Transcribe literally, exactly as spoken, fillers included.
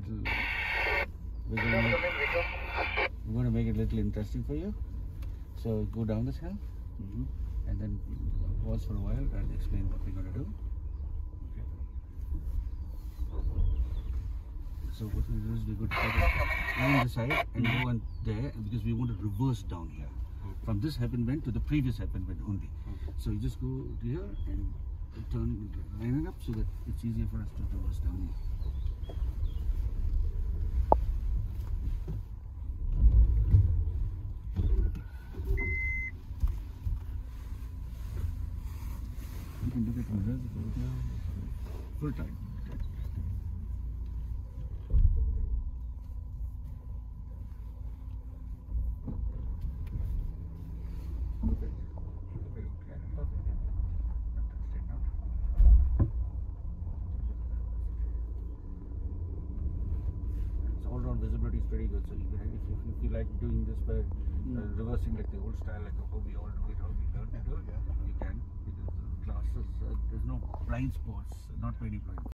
little. We're going to make, we're going to make it a little interesting for you. So go down this hill, mm-hmm. and then pause for a while and explain what we're going to do. Okay. So what we do is we're going to take it on the side and go on there, because we want to reverse down here. Okay. From this hairpin bend to the previous hairpin bend only. Okay. So you just go here and turn, line it up so that it's easier for us to reverse down here. You can look at mirrors, full time. All-round visibility is pretty good, so you can, if you, if you feel like doing this by uh, reversing like the old style, like how we all do it, how we learn to do it, you can, because the glasses, uh, there's no blind spots, not many blind spots.